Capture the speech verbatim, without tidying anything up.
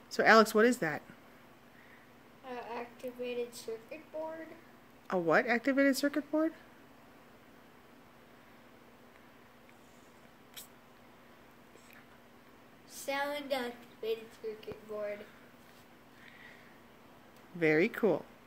So Alex, what is that? Uh, activated circuit board. A what activated circuit board? Sound activated circuit board. Very cool.